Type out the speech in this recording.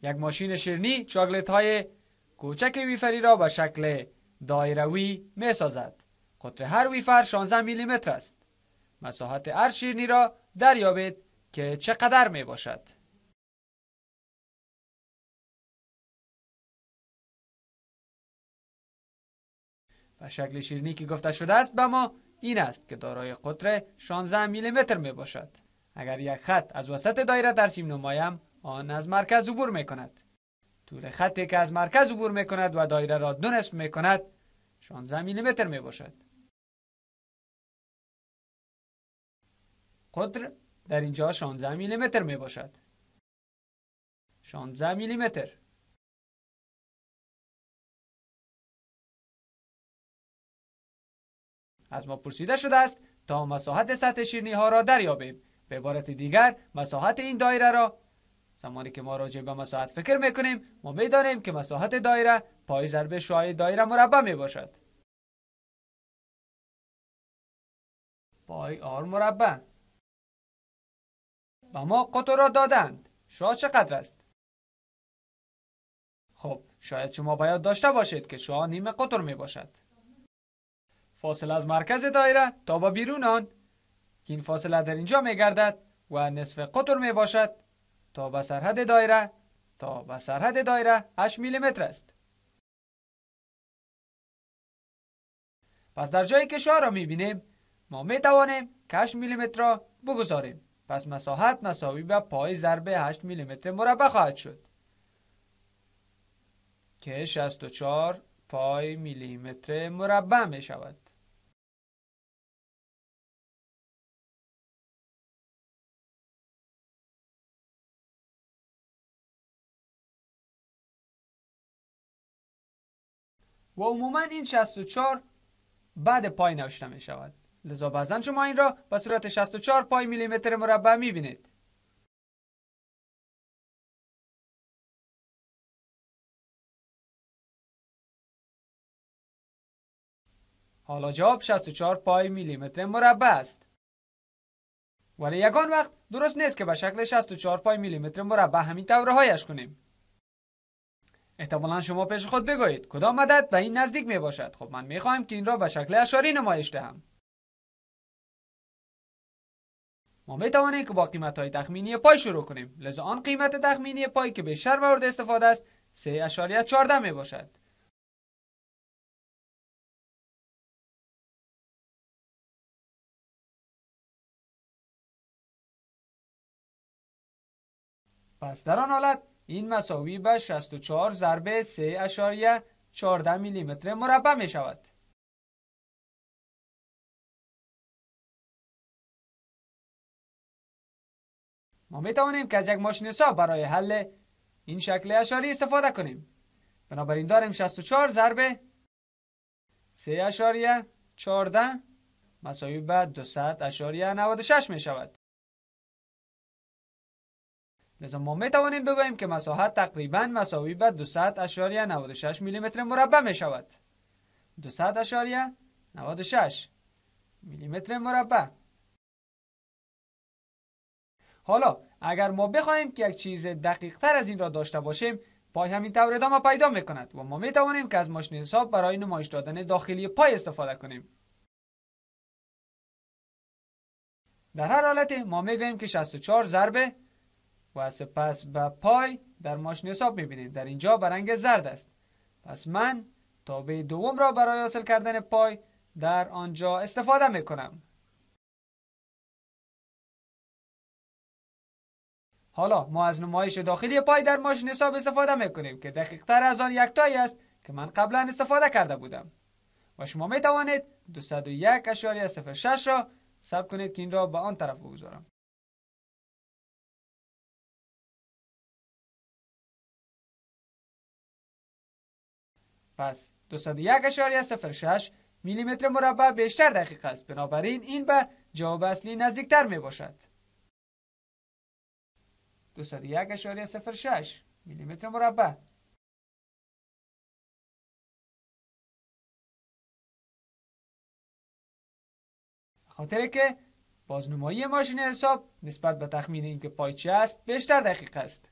یک ماشین شیرینی چاکلت های کوچک ویفری را به شکل دایروی می سازد. قطر هر ویفر 16 میلی متر است. مساحت هر شیرینی را دریابید که چقدر می باشد. و شکل شیرینی که گفته شده است به ما این است که دارای قطر 16 میلی متر می باشد. اگر یک خط از وسط دایره ترسیم نمایم، آن از مرکز عبور می کند. طول خطی که از مرکز عبور می کند و دایره را دو نصف می کند 16 میلی متر می باشد. قطر در اینجا 16 میلی متر می باشد. 16 میلی متر. از ما پرسیده شده است تا مساحت سطح شیرینی ها را دریابیم. به عبارت دیگر مساحت این دایره را زمانی که ما راجع به مساحت فکر میکنیم ما میدانیم که مساحت دایره پای ضرب شعاع دایره مربع می باشد. پای آر مربع. و ما قطر را دادند. شعاع چقدر است؟ خب شاید شما باید داشته باشید که شعاع نیم قطر می باشد. فاصله از مرکز دایره تا به بیرون آن که این فاصله در اینجا می گردد و نصف قطر می باشد تا به سرحد دایره 8 میلی متر است. پس در جایی که شعاع را می بینیم ما می توانیم که 8 میلی متر را بگذاریم. پس مساحت مساوی به پای ضرب 8 میلی متر مربع خواهد شد که 64 پای میلی متر مربع می شود. و عموما این 64 بعد پای نوشته می شود. لذا بعضا شما این را به صورت 64 پای میلی متر مربع می بینید. حالا جواب 64 پای میلی متر مربع است. ولی یگان وقت درست نیست که به شکل 64 پای میلی متر مربع همین طور رهایش کنیم. احتمالاً شما پیش خود بگویید کدام عدد به این نزدیک می باشد. خب من می خواهم که این را به شکل اشاری نمایش دهم. ما می توانیم که با قیمت های تخمینی پای شروع کنیم. لذا آن قیمت تخمینی پای که بیشتر مورد استفاده است 3.14 می باشد. پس در آن حالت این مساوی به 64 ضرب 3.14 میلی متر مربع می شود. ما می توانیم که از یک ماشین حساب برای حل این شکل اشاری استفاده کنیم. بنابراین داریم 64 ضرب 3.14 مساوی به 200.96 می شود. لذا ما می توانیم بگوییم که مساحت تقریباً مساوی به 200.96 میلی متر مربع می شود. 200.96 میلی متر مربع. حالا اگر ما بخواهیم که یک چیز دقیق تر از این را داشته باشیم پای همین طور ادامه پیدا می کند و ما می توانیم که از ماشین حساب برای نمایش دادن داخلی پای استفاده کنیم. در هر حالت ما می گوییم که 64 ضرب و سپس به پای در ماشین حساب می بینید. در اینجا به رنگ زرد است. پس من تابع دوم را برای حاصل کردن پای در آنجا استفاده می کنم. حالا ما از نمایش داخلی پای در ماشین حساب استفاده می کنیم که دقیق تر از آن یکتایی است که من قبلا استفاده کرده بودم. و شما می توانید 201.06 را ثبت کنید که این را به آن طرف بگذارم. پس 201.06 میلی متر مربع بیشتر دقیق است. بنابراین این به جواب اصلی نزدیکتر می باشد. 201.06 میلی متر مربع. خاطر که بازنمایی ماشین حساب نسبت به تخمین اینکه پای چی است بیشتر دقیق است.